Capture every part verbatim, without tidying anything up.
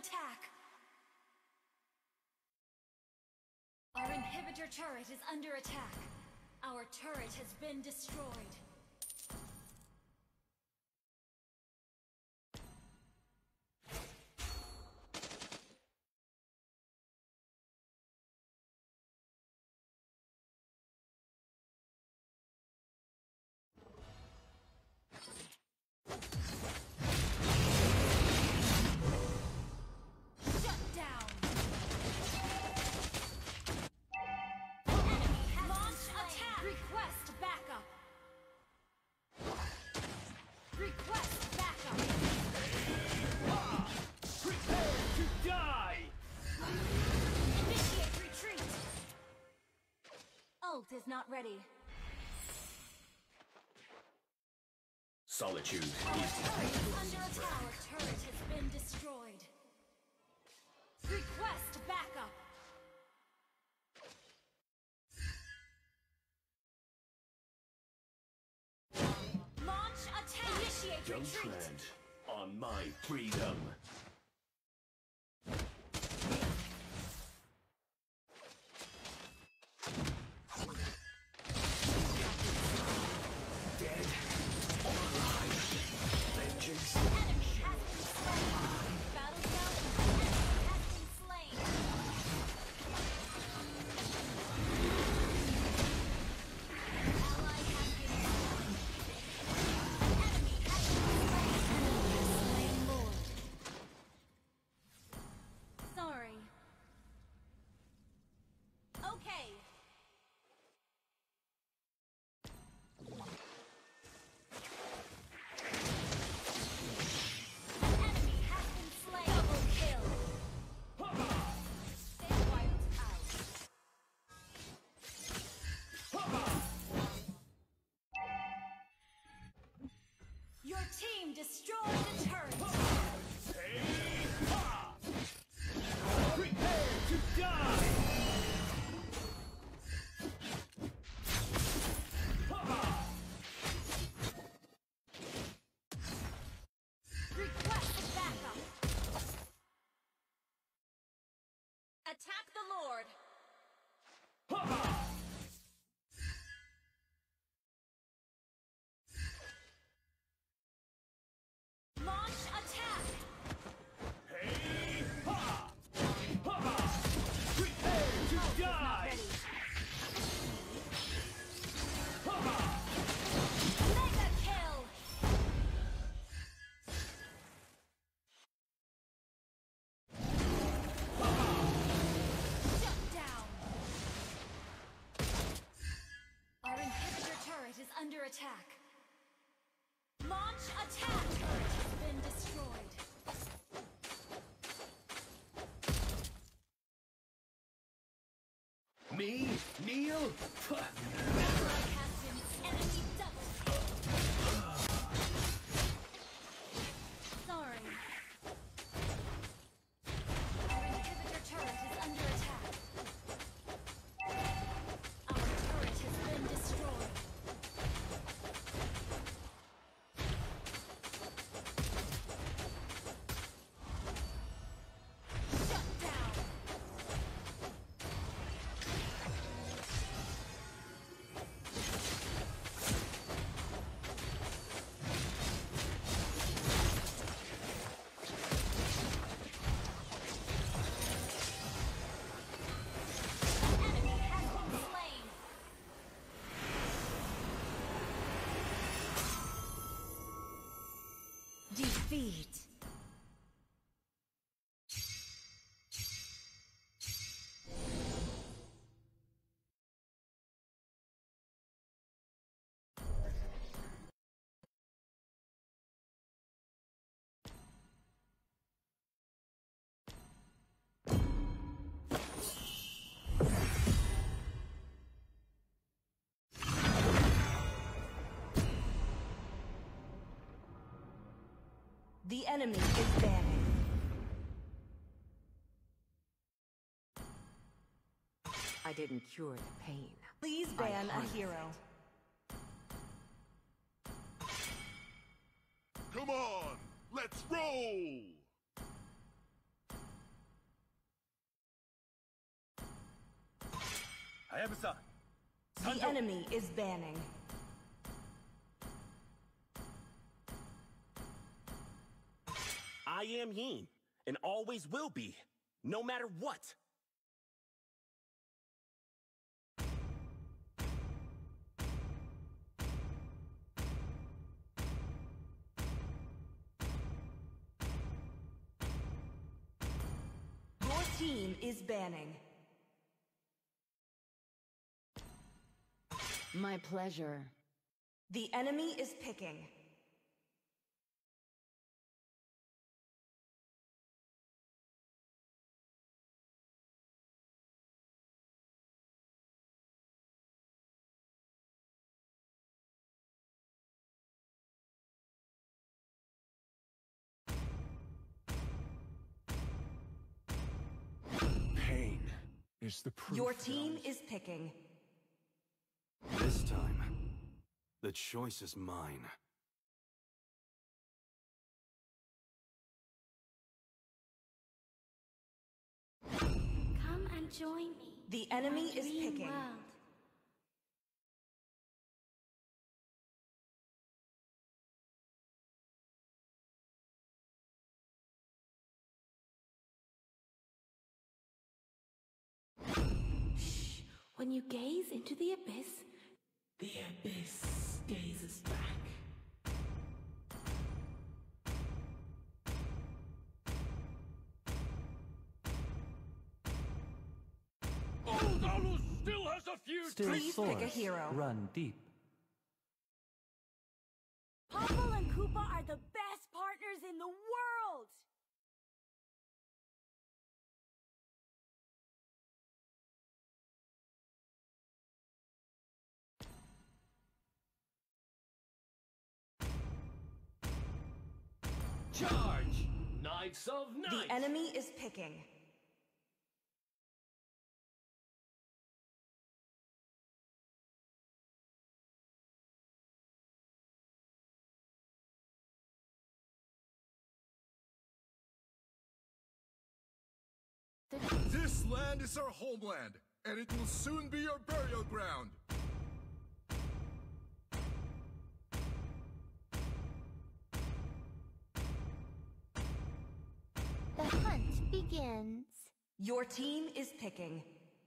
attack! Our inhibitor turret is under attack. Our turret has been destroyed. Is not ready. Solitude is under attack. Our turret has been destroyed. Request backup. Launch attack. Initiate Don't retreat. tread on my freedom. Team destroyed the turret! Prepare to die! Request backup! Attack the Lord! Under attack. Launch attack! Turret has been destroyed. Me? Kneel? Enemy double. Sorry. Our inhibitor turret is under attack. Our turret has been destroyed. Defeat. The enemy is banning. I didn't cure the pain. Please ban a hero. Come on, let's roll! Hayabusa. The enemy is banning. I am Yin, and always will be, no matter what. Your team is banning. My pleasure. The enemy is picking. Pain is the proof. Your team is picking. This time, the choice is mine. Come and join me. The enemy is Dream picking. world. Shh. When you gaze into the abyss, the abyss gazes back. Oldalus still has a few Still Please source. pick a hero. Run deep. Popple and Koopa are the best partners in the world! charge! Knights of Night! The enemy is picking. This land is our homeland, and it will soon be your burial ground. The hunt begins. Your team is picking.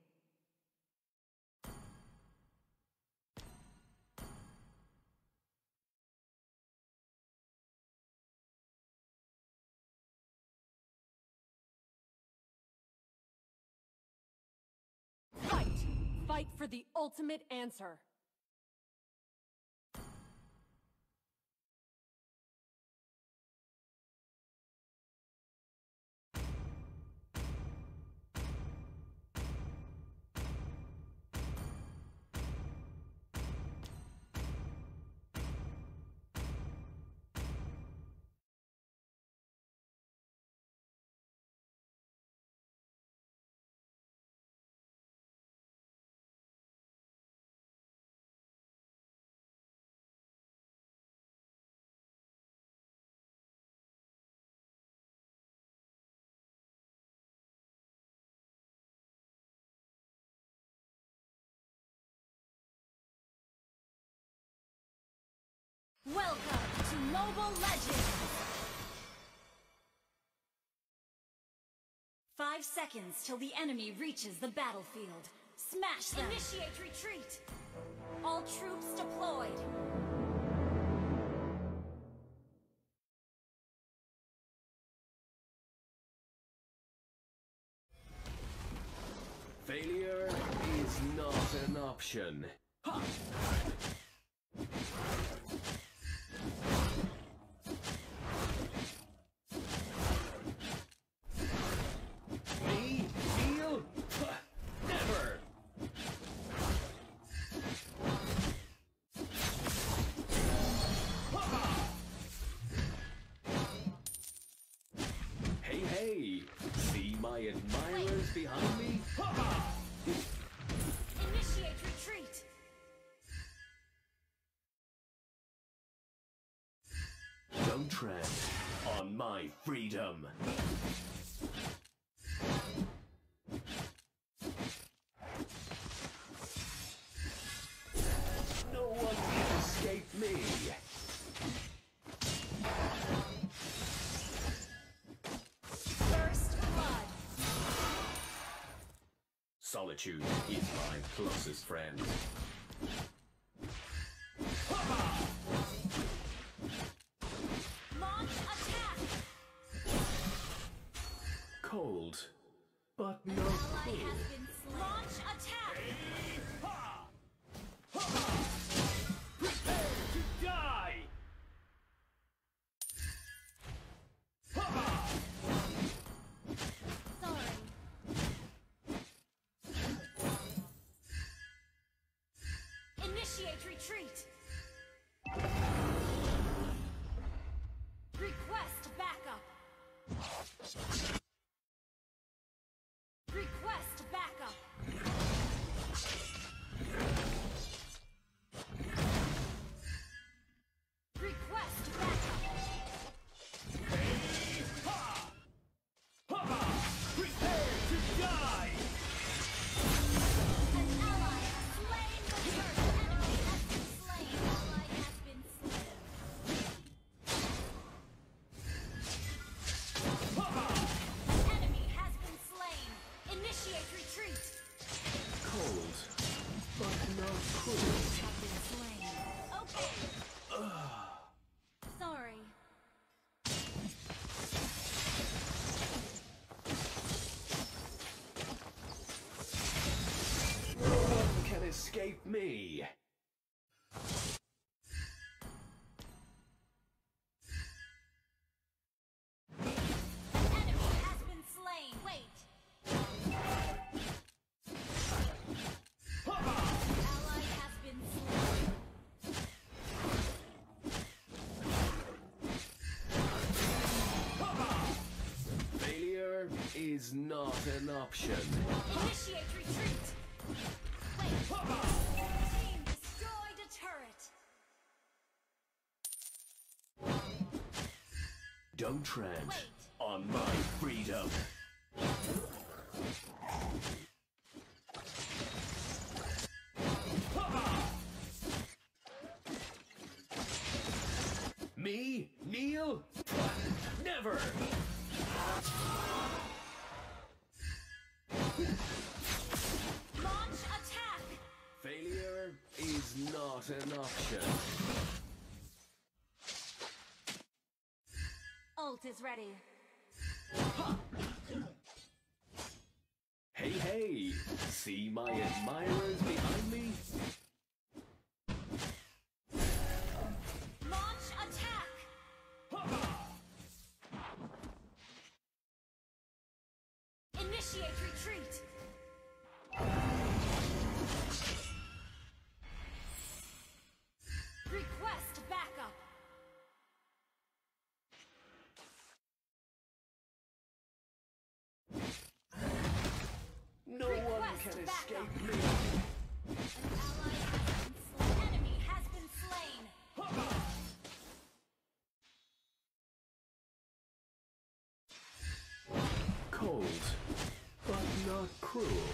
Fight! Fight for the ultimate answer! Welcome to Mobile Legends! Five seconds till the enemy reaches the battlefield. Smash them! Initiate retreat! All troops deployed! Failure is not an option. Ha! Me? Heal? Never! Hey, hey! See my admirers behind me? Initiate retreat! Don't tread on my freedom. Solitude is my closest friend. Launch attack! Cold, but no Ally cool. has been slain. Launch attack! Prepare to die! Sorry. Initiate retreat! Request backup! Request backup! Request backup! Prepare to die! An ally has slain the turret! Enemy has been slain! Ally has been slain! Enemy has been slain! Initiate retreat! Cold, but not cool. Have been slain. Okay. Sorry. No one can escape me. Enemy has been slain. Wait. Ally has been slain. Failure is not an option. Initiate retreat. Wait. Team destroyed a turret. Don't tread Wait. on my freedom. Me? Kneel? Never! Launch attack. Failure is not an option. Ult is ready. Hey, hey! See my admirers behind me? Launch attack. Initiate retreat. Request backup. No one Request can backup. escape me. An ally has been slain. Enemy has been slain. Cold, but not cruel.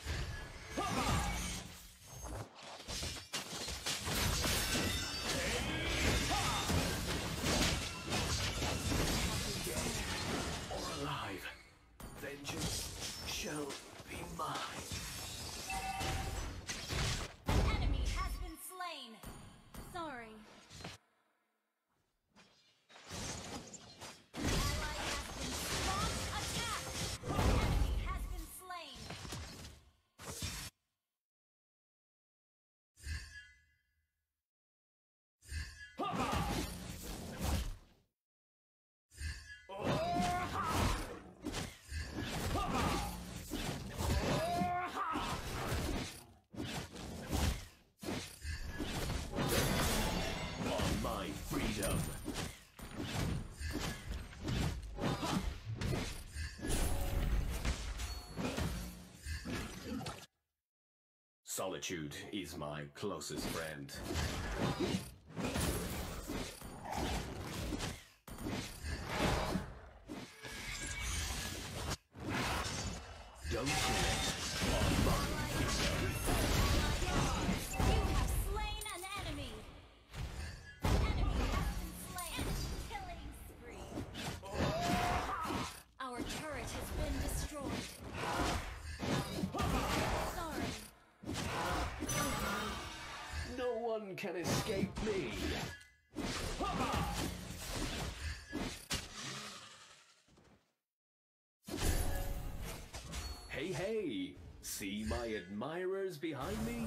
Dead or alive, vengeance shall be mine. Enemy has been slain. Sorry. Ally has been launch attack. Enemy has been slain. On my freedom. Solitude is my closest friend. Don't tread on my freedom. You have slain an enemy. Enemy has been slain. Killing spree. Our turret has been destroyed. can escape me. Hey, hey! See my admirers behind me?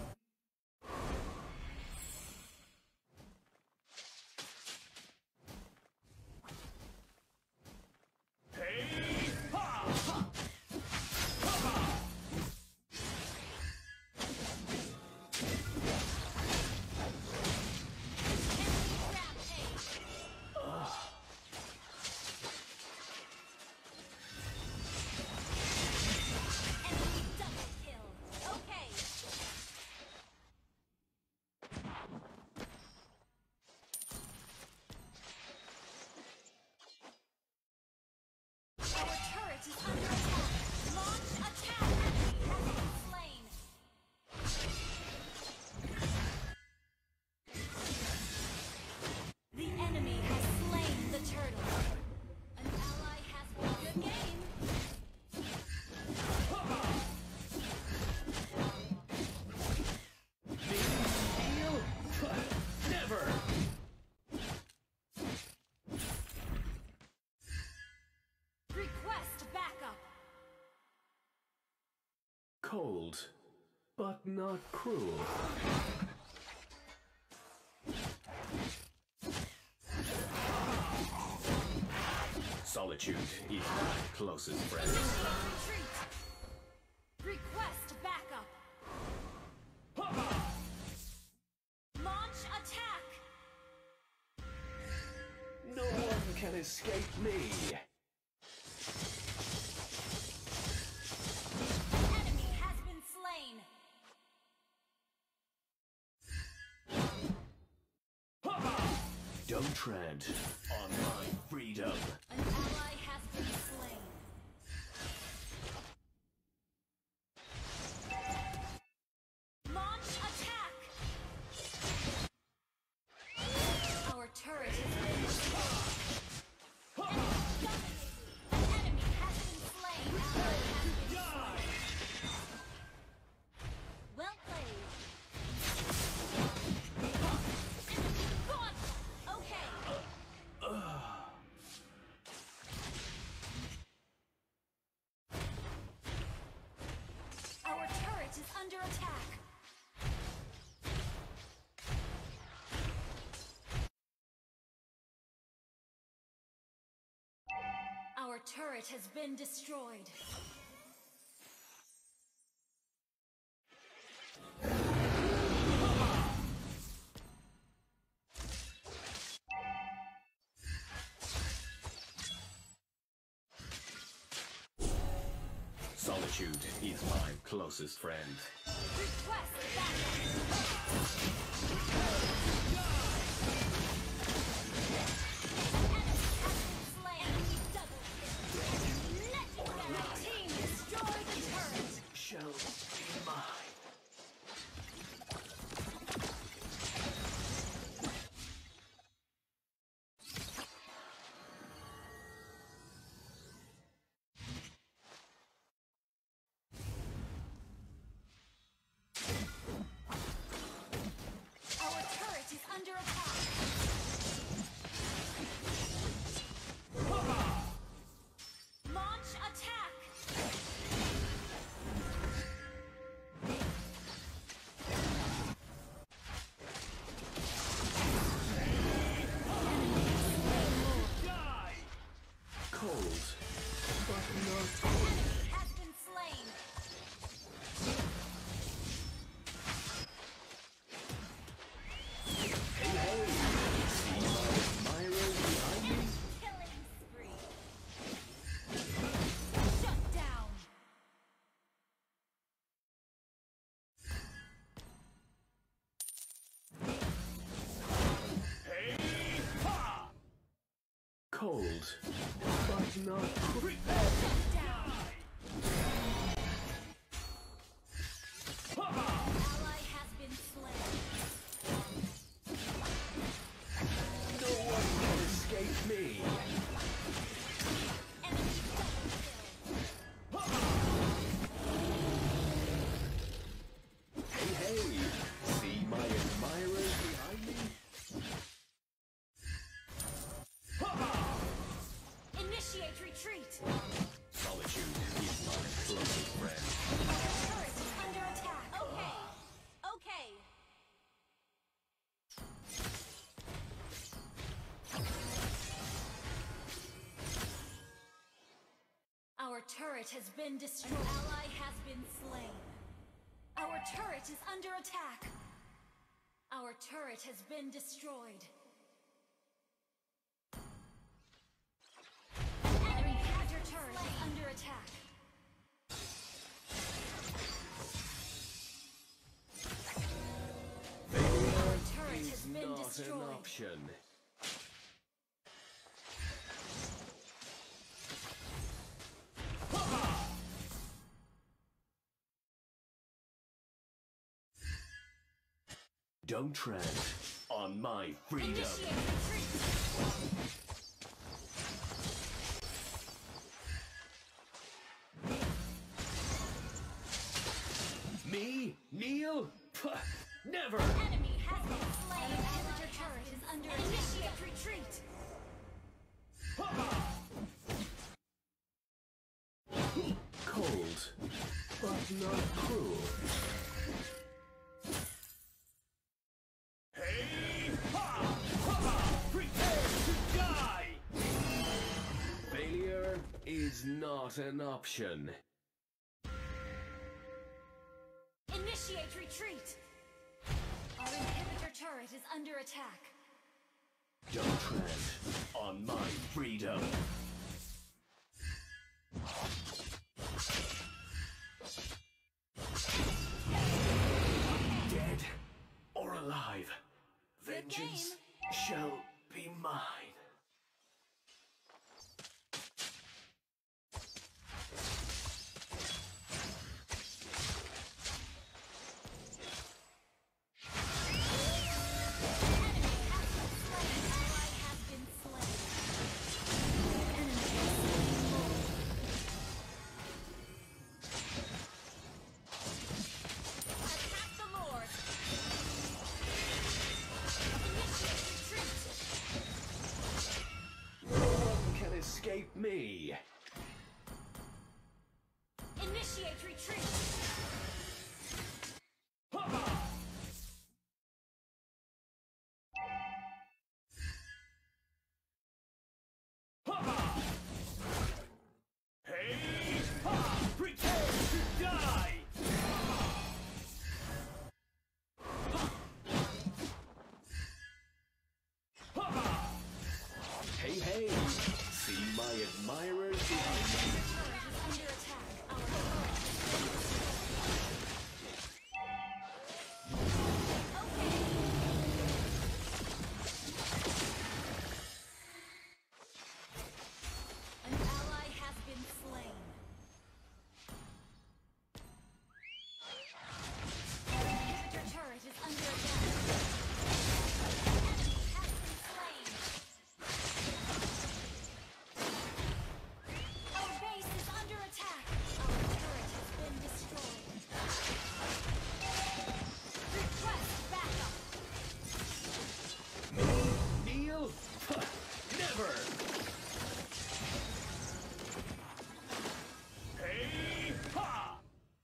Cold, but not cruel. Solitude is my closest friend. Retreat. Request backup. Launch attack. No one can escape me. Don't tread on my freedom. An ally has been slain. Launch attack! Our turret has been destroyed. An enemy has been slain. Ally has been slain. Well played. Under attack. Our turret has been destroyed. Solitude is my closest friend. Request backup. Enemy double kill. Legendary team destroy the turret. Shall be mine. Cold, but not quick. Ally has been slain. No one can escape me. Enemy double kill. Hey, hey, see my admirers behind Initiate retreat. Solitude is my closest friend. Our turret is under attack. Okay. Okay. Our turret has been destroyed. An ally has been slain. Our turret is under attack. Our turret has been destroyed. Enemy capture turret is under attack. Our turret has been Not destroyed. an option. Don't tread on my freedom. Initiate retreat. Me? Kneel? Puh, never! Enemy has been slain. Inhibitor turret is under attack. Initiate retreat. Cold, but not cruel. Hey! Ha! Ha! Prepare to die! Failure is not an option. Initiate retreat. Our inhibitor turret is under attack. Don't tread on my freedom. Dead or alive, vengeance shall be mine. Escape me. Initiate retreat. Hey! Ha! Prepare to die! Hey, hey! See my admirers behind me. Under attack. Our An ally has been slain. Our inhibitor turret is under attack. Enemy has been slain. Our base is under attack. Our turret has been destroyed. Request backup. Kneel? Puh, never! Hey! Ha!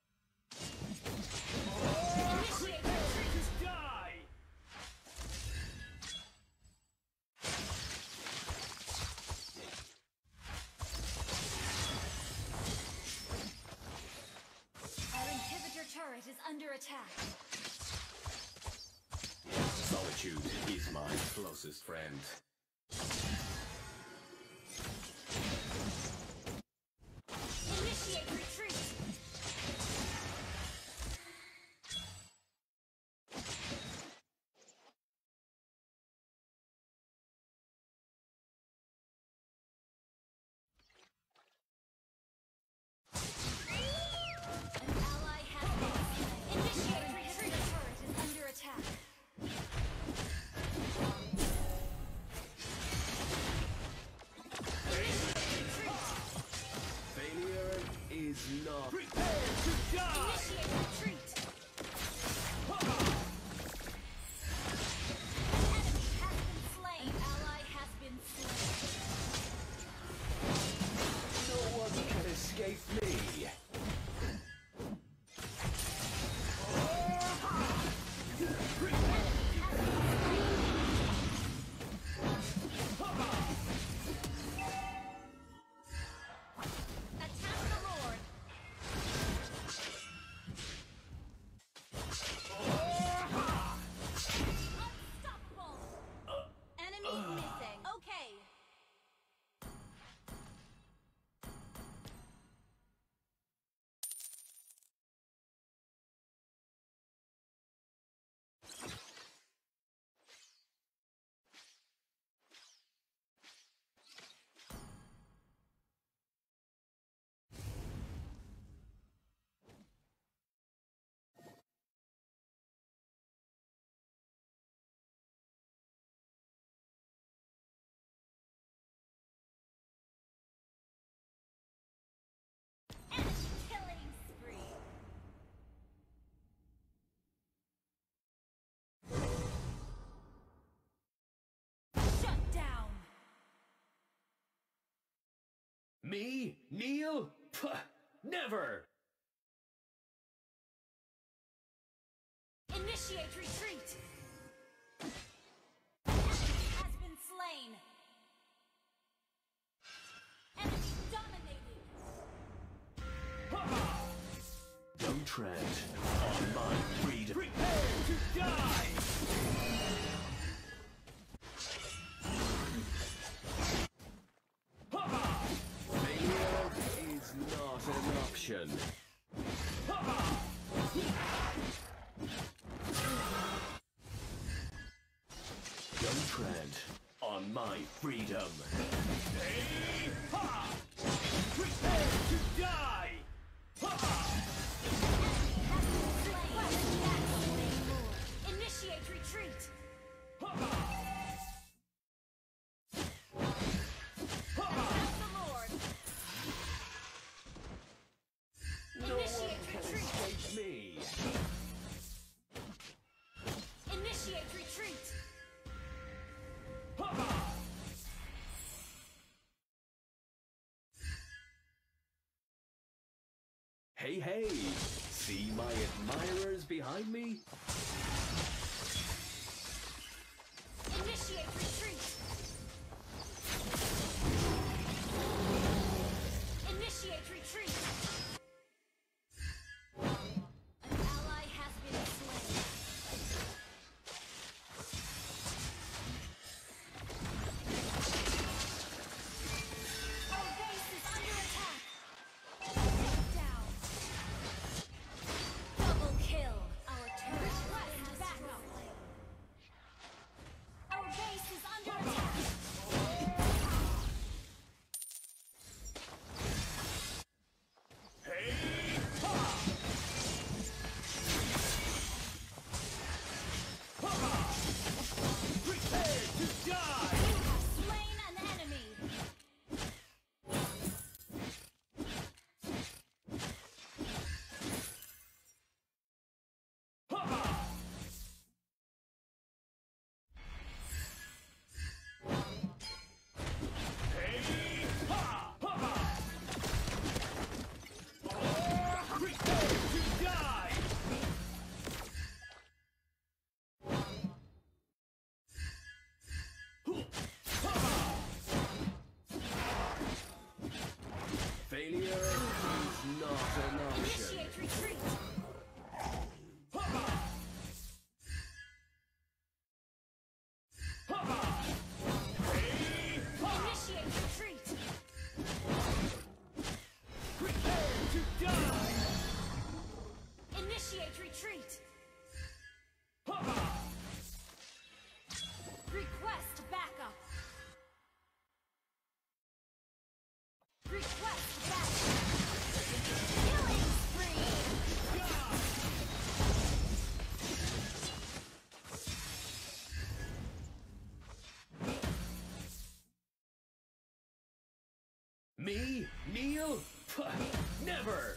Initiate retreat. Die! Our inhibitor turret is under attack. Solitude is my closest friend. Initiate retreat. An ally has been slain. Initiate retreat. The turret is under attack. Failure is not. Prepare to die! Initiate retreat. Enemy has been slain. An ally has been slain. Me? Kneel? Puh, never! Initiate retreat! An enemy has been slain! Enemy dominated! Don't tread on my freedom. Prepare to die! Failure is not an option. Don't tread on my freedom. Prepare to die! Initiate retreat! Attack the Lord! No one Initiate can retreat! escape me. Initiate retreat! Hey, hey! See my admirers behind me? Initiate retreat! Initiate retreat! An ally has been slain. Our base is under attack! Take down! Double kill! Our turret has back up! Our base is under attack! Prepare to die! You have slain an enemy! Prepare to die! Failure is not an option. Initiate retreat! Initiate retreat! Prepare to die! Initiate retreat! Request backup! Request backup! Killing spree! Me? Kneel? Puh, never!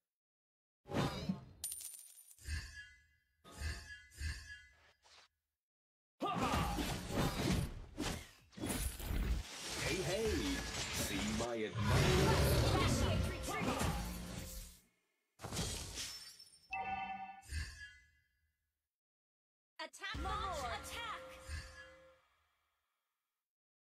Hey, hey! See my admirers? Initiate retreat! Attack the Lord! Attack!